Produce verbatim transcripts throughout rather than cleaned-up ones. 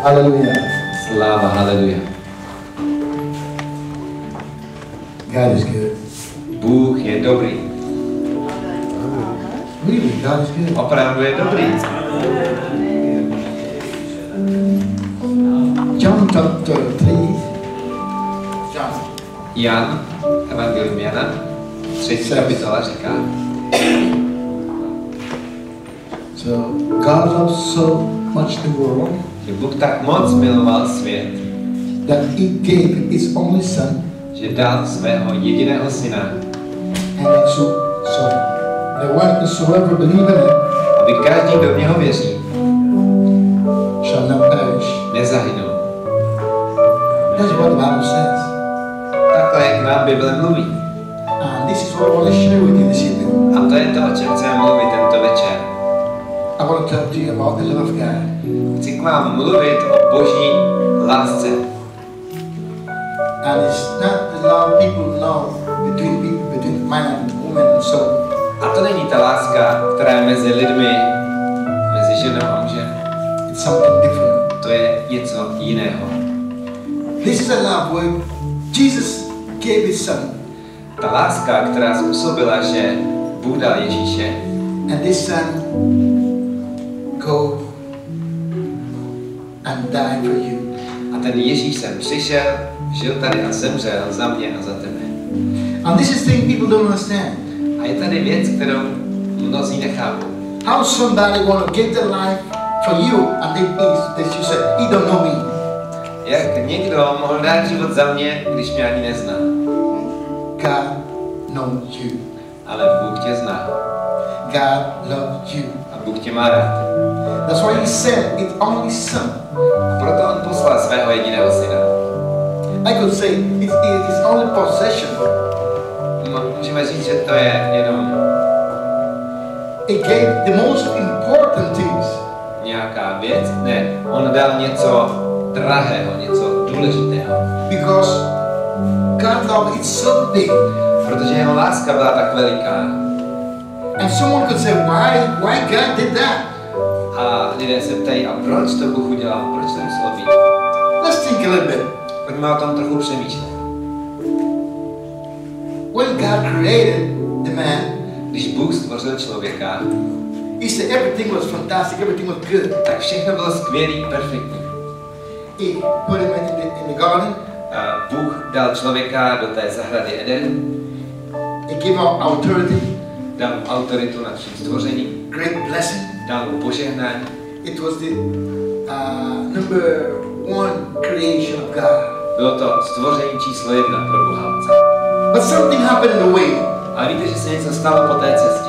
Hallelujah. Sláva, haleluja. God is good. Bůh je dobrý. Really, God is good. Opravdu je dobrý. John chapter three. John. Jan, Evangelium Jana, třetí kapitola říká, So God loved so much the world že Bůh tak moc miloval svět, that He gave His only Son, že dal svého jediného syna, and that so, so the one whosoever believe in Him aby každý, kdo v něho věří, shall not perish. nezahynul. That's what the Bible says. Takhle jak nám Bible mluví. And this is what I want to share with you this evening. A to je to, o čem chceme mluvit tento večer. I want to talk to you about the love of God. Chci k vám mluvit o boží lásce. And it's not the love people know between people, between man and woman and so. A to není ta láska, která je mezi lidmi, mezi ženou a mužem. It's something different. To je něco jiného. This is a love where Jesus gave His Son, Ta láska, která způsobila, že Bůh dal Ježíše, and this Son go and die for you. a ten Ježíš sem přišel, žil tady a zemřel za mě a za tebe. And this is thing people don't understand. A je tady věc, kterou mnozí nechápou. How somebody want to give their life for you, and they, they should say, He don't know me. Jak někdo mohl dát život za mě, když mě ani nezná. God knows you. Ale Bůh tě zná. God loves you. A Bůh tě má rád. That's why He said it's only Son. A proto on poslal svého jediného syna. I could say it's, it's only possession. Můžeme říct, že to je jenom He gave the most important things. nějaká věc. Ne, on dal něco drahého, něco důležitého. Because God's love is so big. Protože jeho láska byla tak veliká. And someone could say, why, why God did that? A lidé se ptají, a proč to Bůh udělal? Proč to muselo být? Let's think a little bit. Pojďme o tom trochu přemýšlet. When God created the man, Když Bůh stvořil člověka, He said everything was fantastic, everything was good. tak všechno bylo skvělý, perfektní. He put him in the, in the garden. A Bůh dal člověka do té zahrady Eden, He gave him authority, dal mu autoritu nad vším stvořením, great blessing. dal mu požehnání. It was the uh, number one creation of God. Bylo to stvoření číslo jedna pro Boha Otce. But something happened in the way. Ale víte, že se něco stalo po té cestě.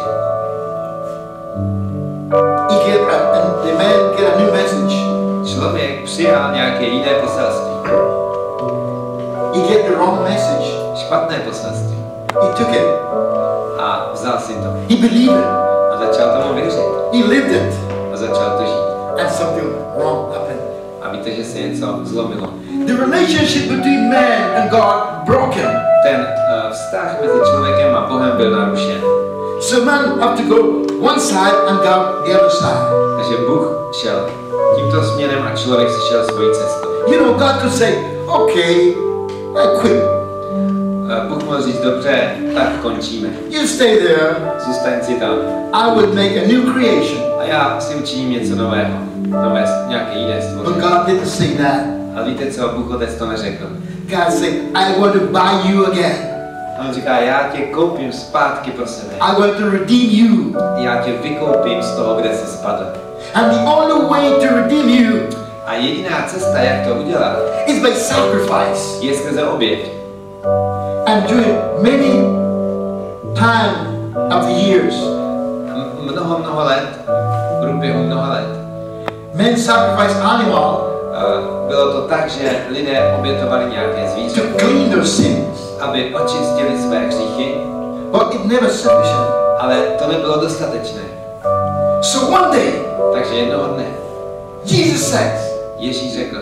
He get a, and the man get a new message. Člověk přijal nějaké jiné poselství. He get the wrong message. Špatné poselství. He took it. A vzal si to. He believed it. A začal tomu věřit. He lived it. A začal to žít. And something wrong happened. A víte, že se něco zlomilo. The relationship between man and God broken. Ten uh, vztah mezi člověkem a Bohem byl narušen. So man have to go one side and God the other side. Takže Bůh šel tímto směrem a člověk si šel svojí cestou. You know, God could say, okay, I quit. Uh, Bůh mohl říct, dobře, tak končíme. You stay there. Zůstaň si tam. I will make a new creation. A já si učiním něco nového. Nové, nějaké jiné But stvoření. God didn't say that. A víte co, Bůh Otec to neřekl. God said, I want to buy you again. A on říká, já tě koupím zpátky pro sebe. I want to redeem you. Já tě vykoupím z toho, kde jsi spadl. And the only way to redeem you A jediná cesta, jak to udělat, is by sacrifice. je skrze oběť. And during many time of the years, A mnoho, mnoho let, v průběhu mnoha let, men sacrifice animal uh, bylo to tak, že lidé obětovali nějaké to zvíře, clean their sins. aby očistili své hříchy, But it never sufficient. ale to nebylo dostatečné. So one day, Takže jednoho dne Jesus says, Ježíš řekl,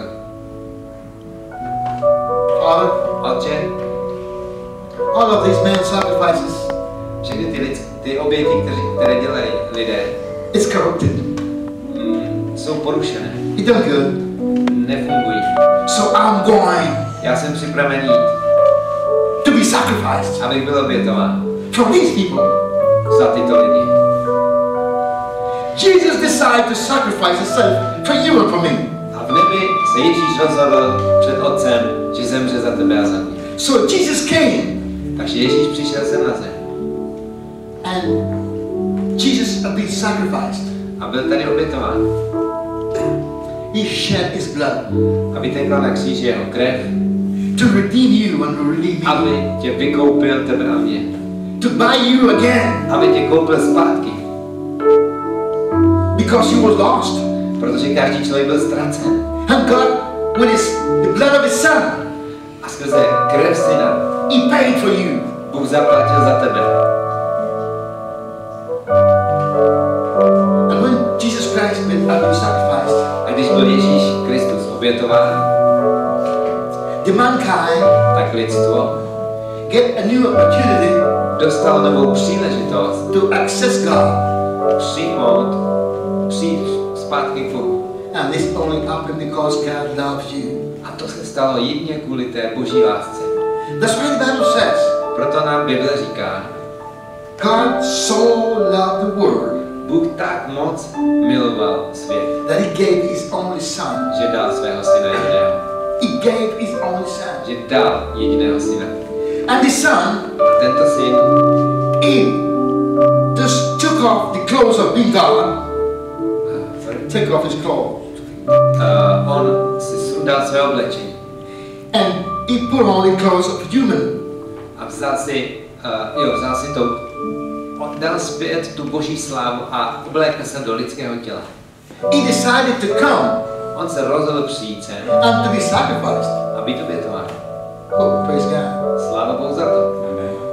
Father, Otče, all of these men sacrifices, všechny ty, lid, ty oběti, které, které dělají lidé, it's corrupted. mm, jsou porušené. It don't good. nefungují. So I'm going Já jsem připraven jít, to be sacrificed abych byl obětován for these people. za tyto lidi. Jesus decided to sacrifice himself for you and for me. A v nebi se Ježíš rozhodl před Otcem, že zemře za tebe a za mě. So Jesus came Takže Ježíš přišel sem na zem and Jesus had been sacrificed. a byl tady obětován. He shed his blood A vytekla na kříži jeho krev, to redeem you and to redeem me. aby tě vykoupil tebe a mě. To buy you again Aby tě koupil zpátky. because you was lost. Protože každý člověk byl ztracen. And God, with his, the blood of his son, A skrze krev syna he paid for you. Bůh zaplatil za tebe. And when Jesus Christ had been sacrificed, A když byl Ježíš Kristus obětován, the mankind tak lidstvo get a new opportunity dostalo novou příležitost to access God. přijmout, přijít zpátky k Bohu. And this only happened because God loves you. A to se stalo jedině kvůli té boží lásce. That's why the Bible says, Proto nám Bible říká, God so loved the world Bůh tak moc miloval svět, that he gave his only son. že dal svého syna jediného. He gave his only son. Že dal jediného syna. And the son, A tento syn, he just took off the clothes of being God, uh, sorry, take off his clothes, uh, on si sundal své oblečení and he put on the clothes of a human. a vzal si, uh, jo, vzal si to, on dal zpět tu boží slávu a oblékl se do lidského těla. He decided to come On se rozhodl přijít sem and to be sacrificed. a být obětován. Oh, praise God. Sláva Bohu za to.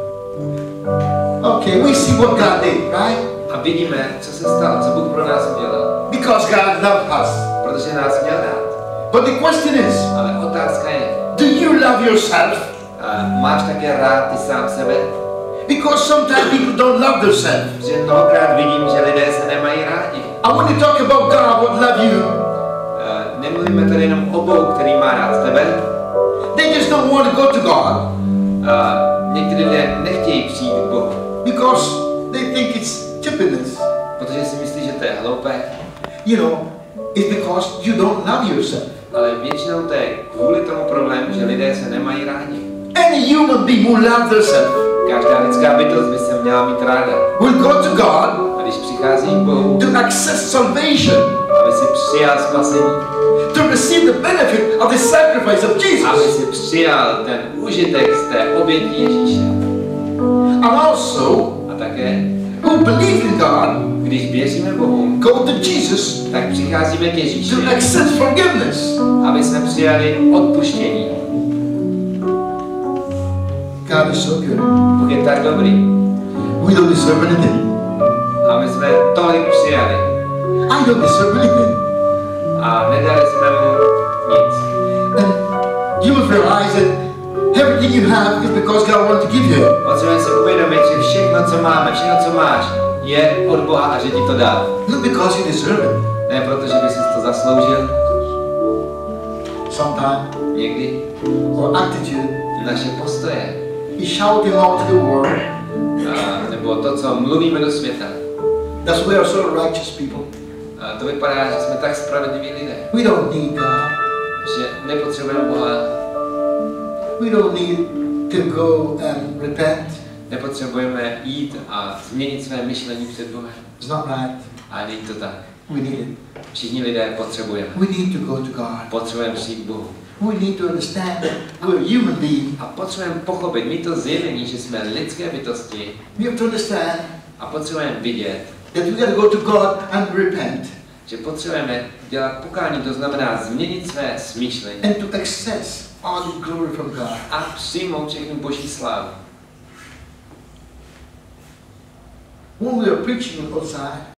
Okay, we see what God did, right? A vidíme, co se stalo, co Bůh pro nás udělal. Because God loved us. Protože nás měl rád. But the question is, Ale otázka je, do you love yourself? uh, máš také rád ty sám sebe? Because sometimes people don't love themselves. Protože mnohokrát vidím, že lidé se nemají rádi. And when you talk about God, what love you, Uh, nemluvíme tady jenom o Bohu, který má rád tebe. they just don't want to go to God Uh, někteří lidé nechtějí přijít k Bohu, because they think it's stupidness. protože si myslí, že to je hloupé. You know, it's because you don't love yourself. Ale většinou to je kvůli tomu problému, že lidé se nemají rádi. Any human being who loves themselves Každá lidská bytost by se měla mít ráda. will go to God A když přichází k Bohu, to access salvation, aby si přijal spasení, to receive the benefit of the sacrifice of aby Jesus. si přijal ten užitek z té oběti Ježíše. And also, A také, who believe in God, když věříme Bohu, go to Jesus tak přicházíme k Ježíši, to access forgiveness. aby jsme přijali odpuštění. God is so good. Bůh je tak dobrý. We don't deserve anything. A my jsme tolik přijali. I don't deserve anything. A nedali jsme mu nic. And you will realize that everything you have is because God wants to give you. Potřebujeme si uvědomit, že všechno, co máme, všechno, co máš, je od Boha a že ti to dal. Not because you deserve it. Ne proto, že bys si to zasloužil. Sometimes Někdy our attitude naše postoje, is shouting out to the world a, nebo to, co mluvíme do světa, that we are so righteous people. a to vypadá, že jsme tak spravedliví lidé, We don't need God. že nepotřebujeme Boha, We don't need to go and repent. nepotřebujeme jít a změnit své myšlení před Bohem. It's not right. A není to tak. We need it. Všichni lidé potřebujeme. We need to go to God. Potřebujeme přijít k Bohu. We need to understand that we're human beings. A potřebujeme pochopit, mít to zjevení, že jsme lidské bytosti. We have to understand A potřebujeme vidět, that we got to go to God and repent že potřebujeme dělat pokání, to znamená změnit své smýšlení and to access all the glory from God. a přijmout všechnu boží slávu. When we are preaching outside,